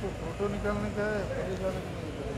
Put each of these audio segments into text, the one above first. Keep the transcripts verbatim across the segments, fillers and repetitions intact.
Photo निकालने का है, पुलिस वाले को नहीं करेंगे।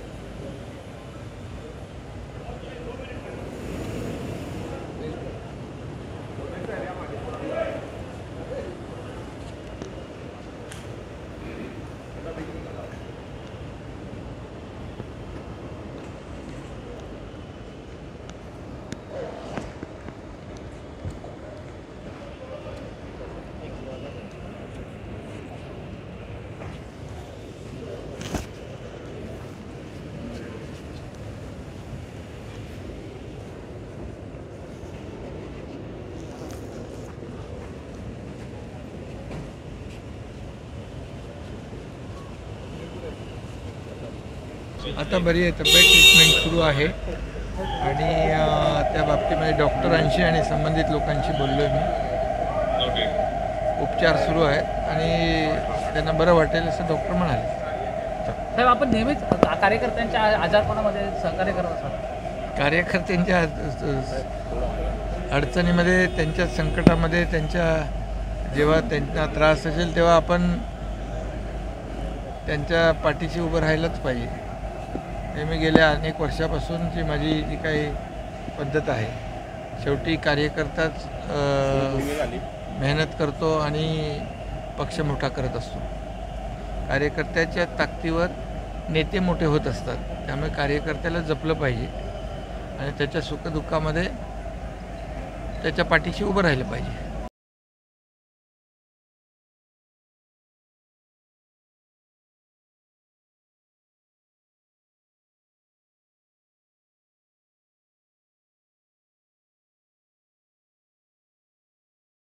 आता बरी आहे, तब्येत ट्रीटमेंट सुरू आहे आणि त्या बाबतीमध्ये डॉक्टरांशी आणि संबंधित लोकांशी बोललो आहे मी. उपचार सुरू आहेत आणि त्यांना बरं वाटेल असं डॉक्टर म्हणाले. साहेब, आपण नेहमीच कार्यकर्त्यांच्या आजारपणामध्ये सहकार्य करत असतात. कार्यकर्त्यांच्या अडचणीमध्ये, त्यांच्या संकटामध्ये, त्यांच्या जेव्हा त्यांना त्रास असेल तेव्हा आपण त्यांच्या पाठीशी उभं राहायलाच पाहिजे. नेहमी गेल्या अनेक वर्षापासूनची माझी जी काही पद्धत आहे. शेवटी कार्यकर्ताच मेहनत करतो आणि पक्ष मोठा करत असतो. कार्यकर्त्याच्या ताकदीवर नेते मोठे होत असतात. त्यामुळे कार्यकर्त्याला जपलं पाहिजे आणि त्याच्या सुखदुःखामध्ये त्याच्या पाठीशी उभं राहिलं पाहिजे.